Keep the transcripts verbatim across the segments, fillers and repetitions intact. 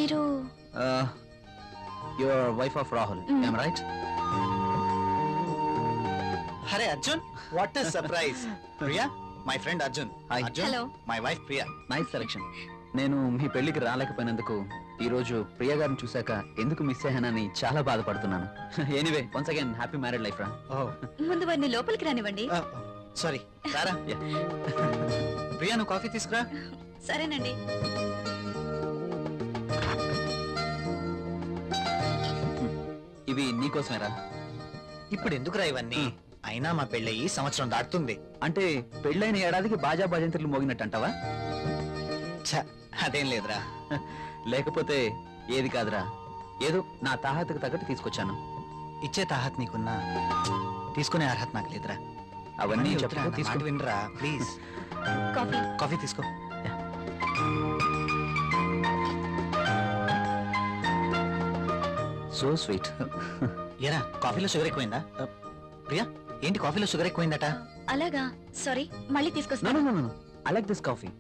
మీరు your wife of Rahul, I'm right? అరే Arjun, what is surprise. Priya, my friend Arjun. Hi. Hello. My wife Priya. Nice selection. నేను మీ పెళ్లికి రాలేకపోయినందుకు ఈ రోజు ప్రియా గారిని చూశాక ఎందుకు మిస్ అయ్యానని చాలా బాధపడుతున్నాను. Anyway, once again happy married life రా. ముందు వారిని లోపలికి రానివ్వండి. సారీ, రారా. ప్రియా, నువ్వు కాఫీ తీసుకురా. సరేనండి. ఇవి నీకోసమేరా. ఇప్పుడు ఎందుకురా ఇవన్నీ? అయినా మా పెళ్ళయి సంవత్సరం దాటుతుంది. అంటే పెళ్ళైన ఏడాదికి బాజా భజంత్రులు మోగినట్టు అంటావా? అదేం లేదురా. లేకపోతే ఏది కాదురా, ఏదో నా తాహతకు తగ్గట్టు తీసుకొచ్చాను. ఇచ్చే తాహత్ నీకున్నా, తీసుకునే అర్హత నాకు లేదురా. అవన్నీ తీసుకు వినరా ప్లీజ్. కాఫీ కాఫీ తీసుకో. So sweet. ఏరా, కాఫీలో షుగర్ ఎక్కువైందా? ప్రియా, ఏంటి కాఫీలో షుగర్ ఎక్కువైందట? అలాగా, సారీ, మళ్ళీ తీసుకొస్తాను. I like this coffee.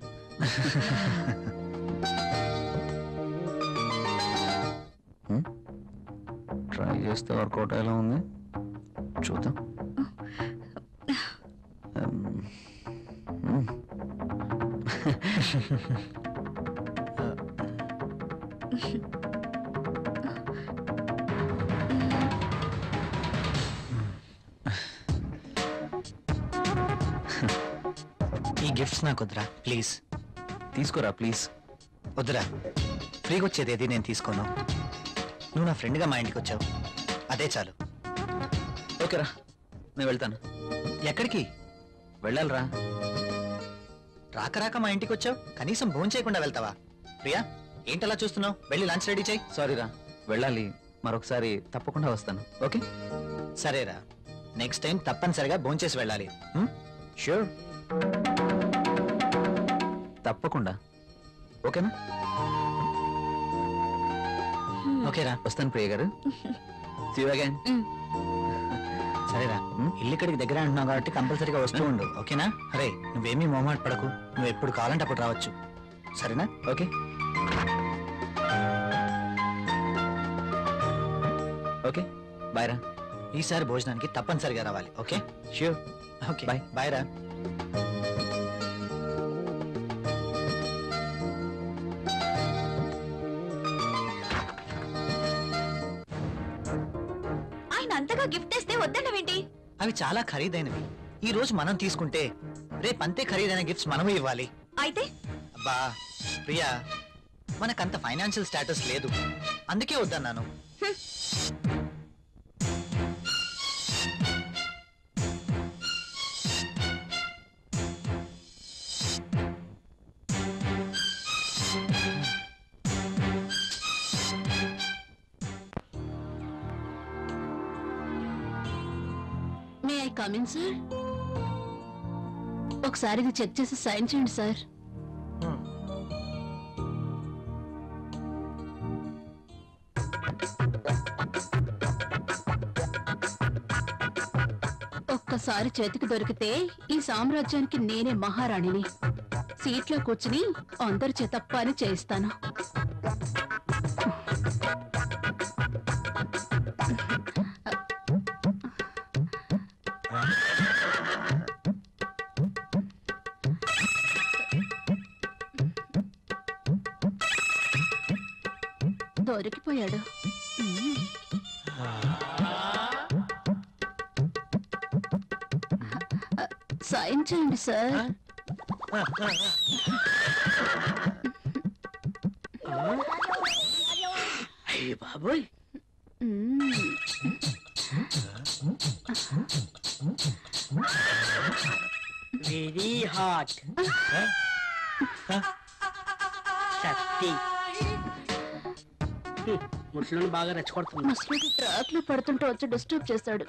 Try చేస్తే వర్కౌట్ ఎలా ఉంది చూద్దాం. ఈ గిఫ్ట్స్ నాకు వద్దురా ప్లీజ్. తీసుకోరా ప్లీజ్. వద్దురా, ఫ్రీగా వచ్చేది ఏది నేను తీసుకోను. నువ్వు నా ఫ్రెండ్గా మా ఇంటికి వచ్చావు, అదే చాలు. ఓకేరా, నేను వెళ్తాను. ఎక్కడికి వెళ్ళాలిరా. రాక రాక మా ఇంటికి వచ్చావు, కనీసం భోజనం చేయకుండా వెళ్తావా? ప్రియా, ఏంటలా చూస్తున్నావు? వెళ్ళి లంచ్ రెడీ చేయి. సారీరా, వెళ్ళాలి. మరొకసారి తప్పకుండా వస్తాను. ఓకే సరేరా, నెక్స్ట్ టైం తప్పనిసరిగా భోజనం చేసి వెళ్ళాలి. ష్యూర్, తప్పకుండా. ఓకేనా? ఓకేరా, వస్తాను ప్రియ గారు. See you again. సరేరా, ఇల్లు ఇక్కడికి దగ్గర అంటున్నావు కాబట్టి కంపల్సరీగా వస్తూ ఉండు. ఓకేనా? అరే, నువ్వేమీ మొహమాట పడకు, నువ్వు ఎప్పుడు కావాలంటే అప్పుడు రావచ్చు. సరేనా? ఓకే ఓకే బాయ్ రా. ఈసారి భోజనానికి తప్పనిసరిగా రావాలి. Okay? Sure. Okay, bye. Bye రా. ఆయన అంతగా గిఫ్ట్ ఇస్తే వద్దన్నవేంటి? అవి చాలా ఖరీదైనవి. ఈ రోజు మనం తీసుకుంటే రేపు అంతే ఖరీదైన గిఫ్ట్స్ మనము ఇవ్వాలి. అయితే అబ్బా ప్రియా, మనకంత ఫైనాన్షియల్ స్టేటస్ లేదు, అందుకే వద్దన్నాను. May I come in sir? ఒకసారి ఇది చెక్ చేసి సైన్ చేయండి సార్. ఒక్కసారి చేతికి దొరికితే ఈ సామ్రాజ్యానికి నేనే మహారాణిని. సీట్లో కూర్చుని అందరి చేత పని చేయిస్తాను. దొరికిపోయాడు. సైన్ చేయండి సార్. అయ్య బాబోయ్, వెరీ హాట్. శక్తి ముట్లను బాగా రెచ్చగొడుతుంది. ముసలి ట్రాక్ లో పడుతుంటే వచ్చి డిస్టర్బ్ చేస్తాడు.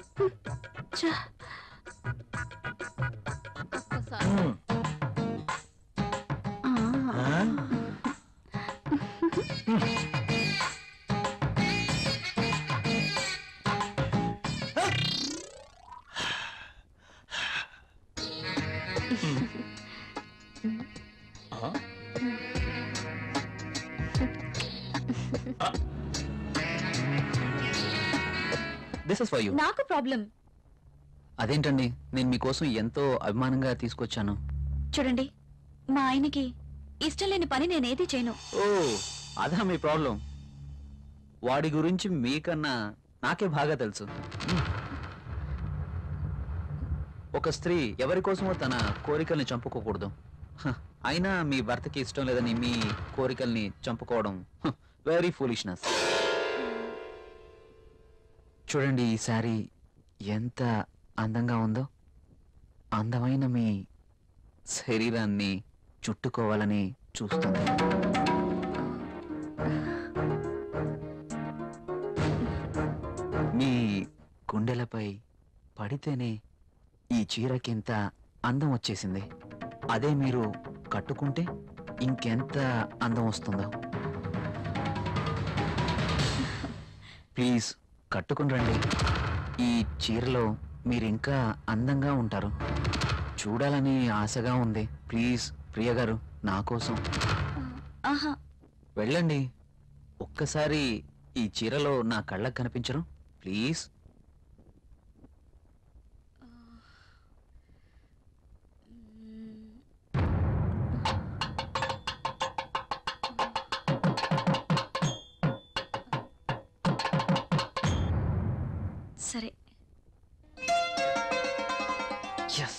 This is for you. నాకు ప్రాబ్లం. అదేంటండి, నేను మీకోసం ఎంతో అభిమానంగా తీసుకొచ్చాను. చూడండి, మా ఆయనకి ఇష్టం లేని పని నేనేది చేయను. ఓ, అదా మీ ప్రాబ్లం. వాడి గురించి మీకన్నా నాకే బాగా తెలుసు. ఒక స్త్రీ ఎవరి కోసమో తన కోరికల్ని చంపుకోకూడదు. హ, అయినా మీ భర్తకి ఇష్టం లేదని మీ కోరికల్ని చంపుకోవడం వెరీ ఫూలిష్నెస్. చూడండి, ఈ శారీ ఎంత అందంగా ఉందో. అందమైన మీ శరీరాన్ని చుట్టుకోవాలని చూస్తుంది. మీ గుండెలపై పడితేనే ఈ చీరకింత అందం వచ్చేసింది. అదే మీరు కట్టుకుంటే ఇంకెంత అందం వస్తుందో. ప్లీజ్ కట్టుకుని రండి. ఈ చీరలో మీరు ఇంకా అందంగా ఉంటారు. చూడాలని ఆశగా ఉంది. ప్లీజ్ ప్రియ గారు, నా కోసం ఆహా, వెళ్ళండి. ఒక్కసారి ఈ చీరలో నా కళ్ళకు కనిపించరు? ప్లీజ్. సరే. Yes.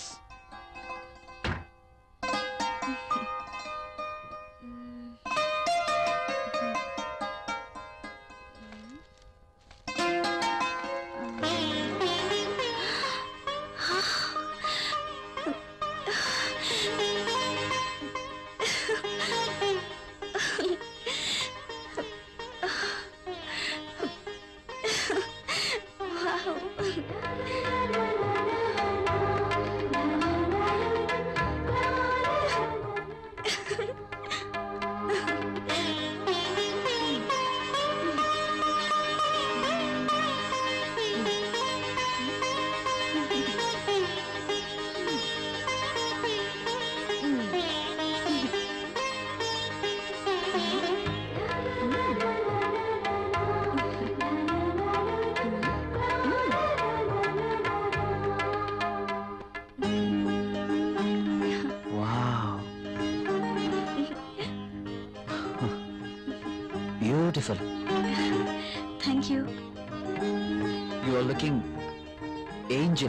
Beautiful. Thank you. You are looking angel.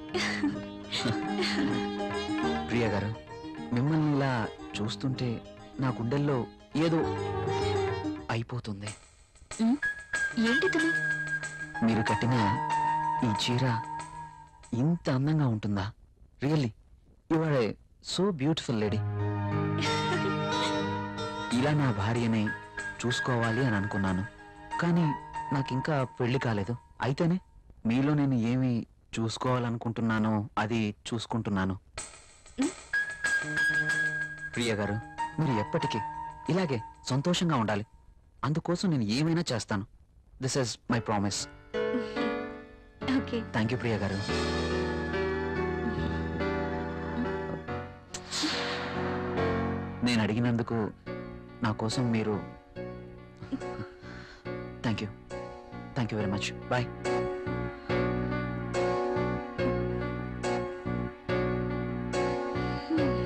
Priya గారు, మిమ్మల్ని ఇలా చూస్తుంటే నా గుండెల్లో ఏదో అయిపోతుంది. ఏంటిది? మీరు కట్టిన ఈ చీర ఇంత అందంగా ఉంటుందా? Really you are a so beautiful lady. ఇలా నా భార్యని చూసుకోవాలి అని అనుకున్నాను, కానీ నాకింకా పెళ్లి కాలేదు. అయితేనే మీలో నేను ఏమి చూసుకోవాలనుకుంటున్నానో అది చూసుకుంటున్నాను. ప్రియ గారు, మీరు ఎప్పటికీ ఇలాగే సంతోషంగా ఉండాలి. అందుకోసం నేను ఏమైనా చేస్తాను. This is my promise. Okay. Thank you Priya గారు. నేను అడిగినందుకు నా కోసం మీరు thank you thank you very much. Bye.